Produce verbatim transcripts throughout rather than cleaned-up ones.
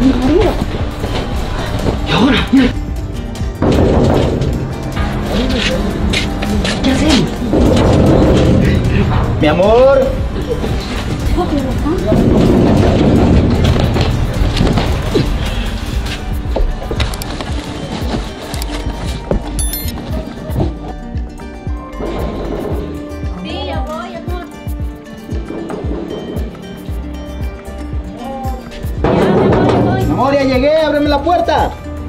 mi marido. ¿Y ahora? Mira. ¿Qué hacemos? Mi amor. Sí, ya voy, amor. Ya, mi amor, voy. Mi amor, ya llegué, ábreme la puerta.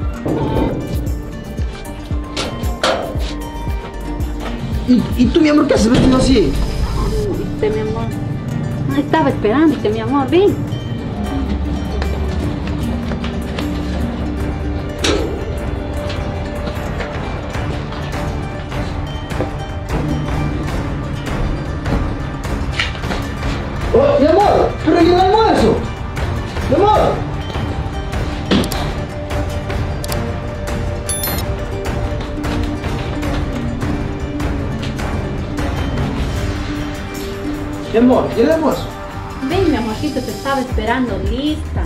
¿Y, y tú, mi amor, qué haces vestido así? Viste, mi amor. No estaba esperándote, mi amor, ven. Oh, mi amor, pero ¿y el almuerzo? Mi amor. Mi amor, ¿y el almuerzo? Ven, mi amorcito, te estaba esperando, lista.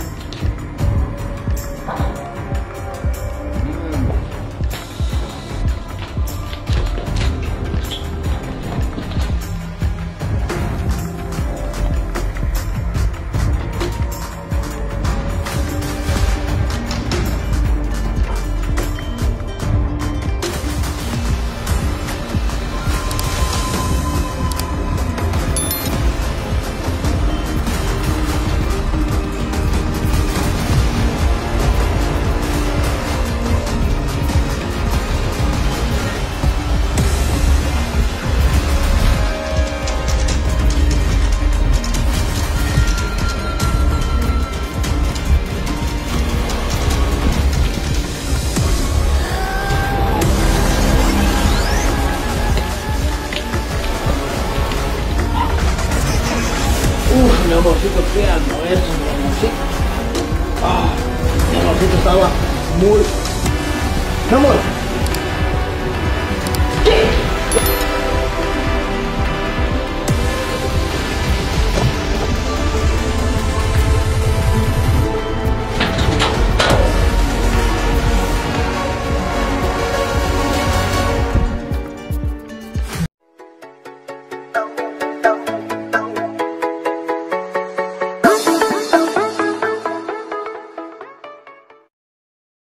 Uf, mi amorcito, qué almuerzo, mi amorcito. Ah, mi amorcito estaba muy... Mi amor,